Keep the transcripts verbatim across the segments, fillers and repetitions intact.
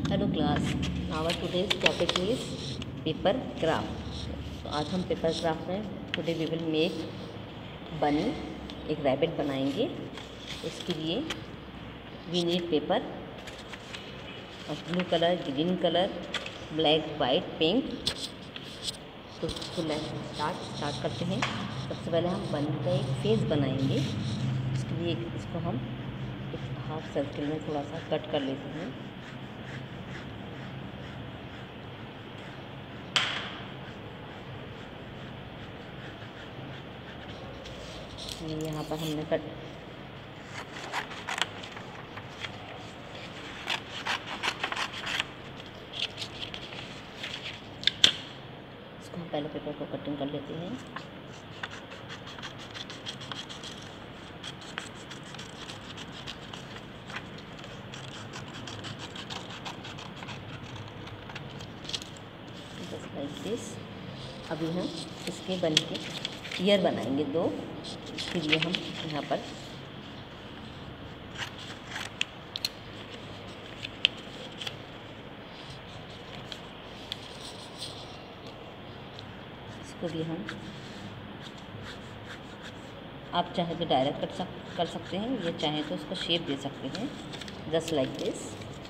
Hello class, our today's topic is paper craft. तो आज हम पेपर क्राफ्ट में today we will make bunny, एक रैबिट बनाएंगे। इसके लिए we need paper of blue colour, green colour, black, white, pink. तो इसको स्टार्ट स्टार्ट करते हैं। सबसे पहले हम बनी का एक फेस बनाएंगे। इसके लिए इसको हम एक हाफ सर्किल में थोड़ा सा कट कर लेते हैं। यहाँ पर हमने कट इसको हम पहले पेपर को कटिंग कर लेते हैं। Just like this. अभी हम इसके बन के ईयर बनाएंगे दो। इसके लिए हम यहाँ पर इसको भी हम आप चाहे तो डायरेक्ट कट सक कर सकते हैं, या चाहे तो उसको शेप दे सकते हैं, जस्ट लाइक दिस।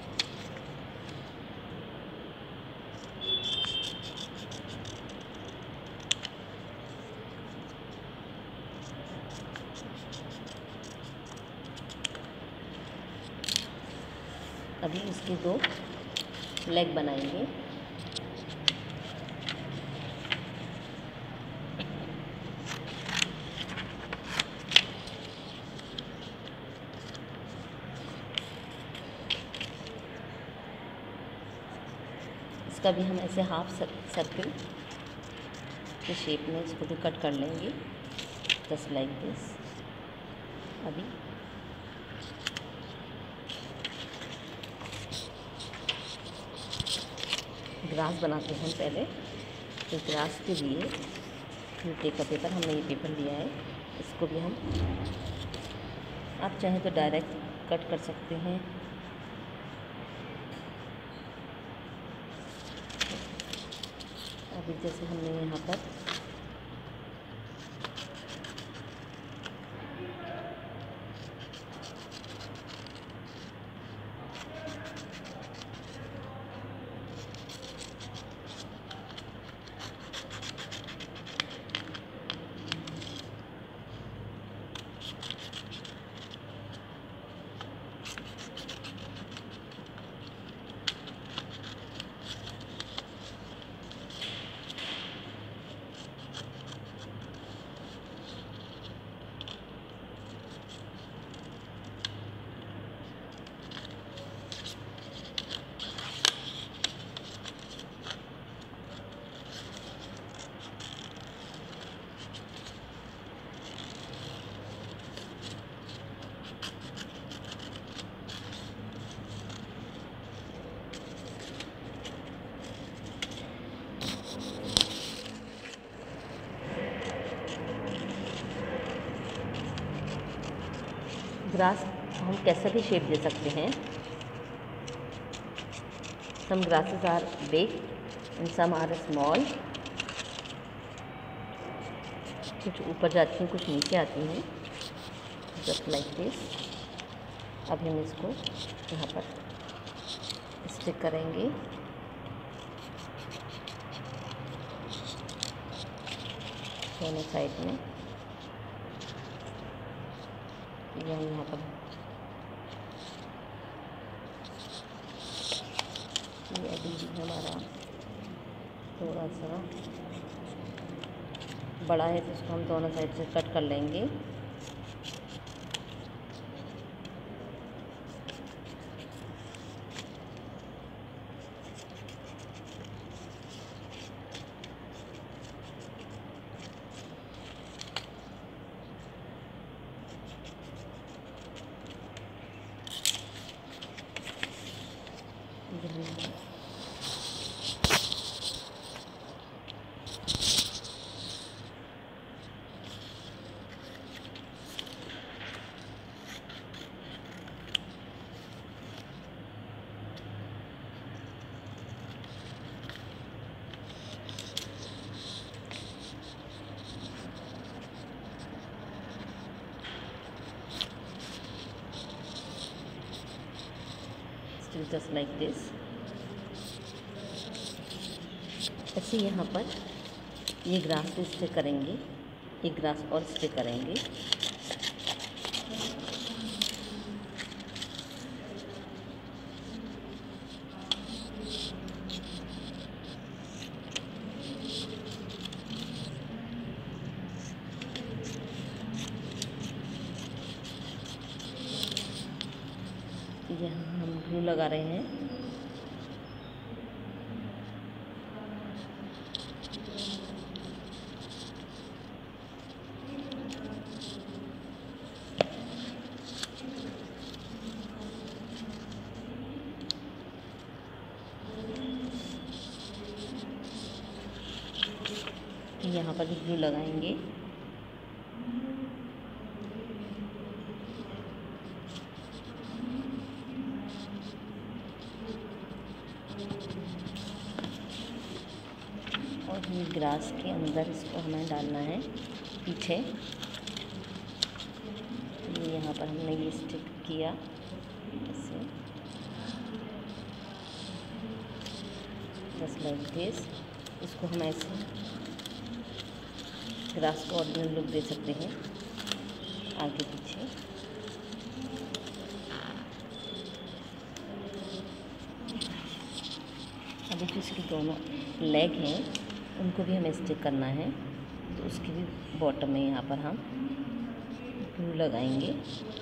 अभी इसके दो लेग बनाएंगे। इसका भी हम ऐसे हाफ सर्किल के शेप में इसको भी कट कर लेंगे, जस्ट लाइक दिस। अभी ग्रास बनाते हैं पहले। तो ग्रास के लिए नीचे का पेपर, हमने ये पेपर लिया है, इसको भी हम आप चाहें तो डायरेक्ट कट कर सकते हैं, अभी जैसे हमने यहाँ पर ग्रास हम कैसे भी शेप दे सकते हैं। Some grasses are big and some are small. कुछ ऊपर जाती हैं, कुछ नीचे आती हैं, जस्ट लाइक दिस। अब हम इसको यहाँ पर स्टिक करेंगे। दोनों साइड में ये हम यहाँ पर ये अभी हमारा थोड़ा सा बड़ा है, तो इसको हम दोनों साइड से कट कर लेंगे। Still just like this. ऐसे यहाँ पर ये ग्रास पे स्टिक करेंगे, एक ग्रास और स्टिक करेंगे। यहाँ हम ग्लू लगा रहे हैं। यहाँ पर भी ग्लू लगाएंगे। और ये ग्रास के अंदर इसको हमें डालना है पीछे। ये यहाँ पर हमने ये स्टिक किया ऐसे, जस्ट लाइक दिस। इसको हम ऐसे ग्रास को ओरिजिनल लुक दे सकते हैं आगे पीछे। अभी जो इसके दोनों लेग हैं उनको भी हमें स्टिक करना है, तो उसकी भी बॉटम में यहाँ पर हम ग्लू लगाएंगे।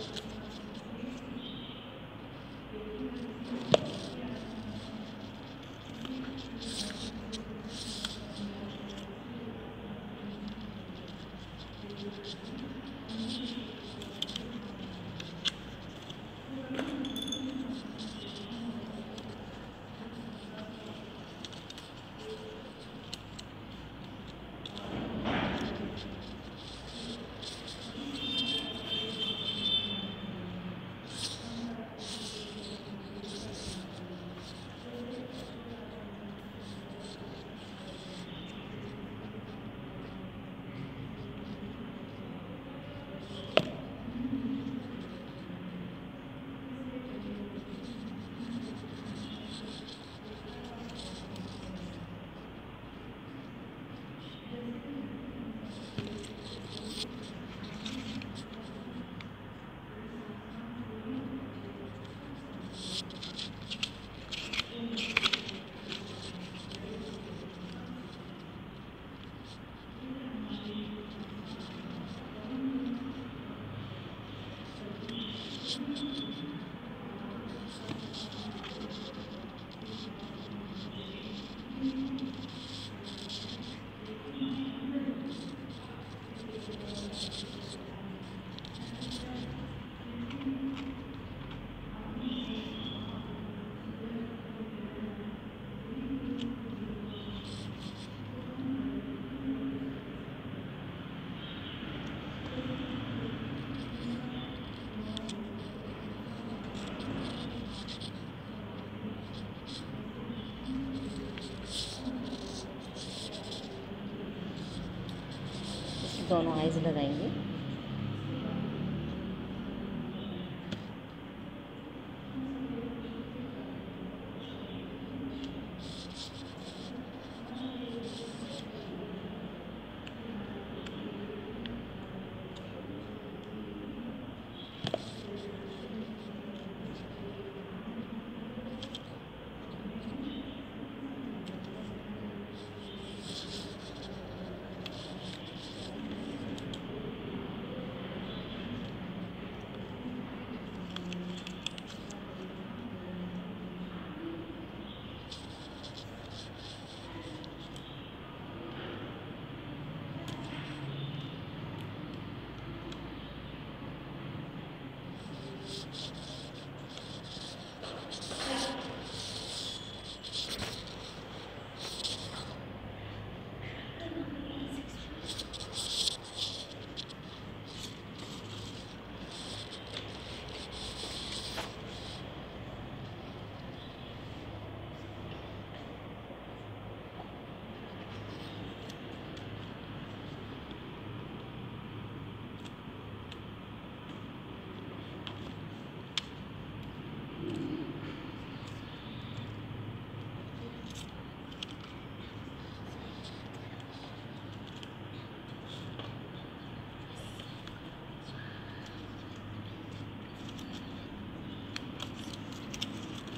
दोनों आइज़ लगाएंगे।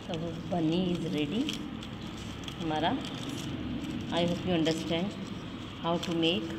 So bunny is ready हमारा. I hope you understand how to make.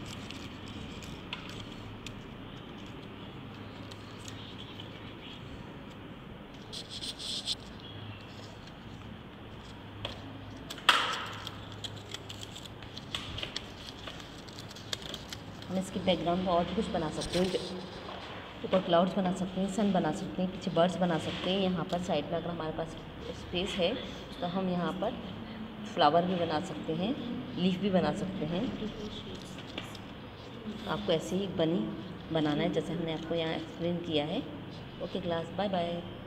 हम इसके बैकग्राउंड में और भी कुछ बना सकते हैं. ऊपर क्लाउड्स बना सकते हैं, सन बना सकते हैं, पीछे बर्ड्स बना सकते हैं. यहाँ पर साइड में अगर हमारे पास स्पेस है तो हम यहाँ पर फ्लावर भी बना सकते हैं, लीफ भी बना सकते हैं. आपको ऐसे ही बनी बनाना है जैसे हमने आपको यहाँ एक्सप्लेन किया है. Okay class, bye bye.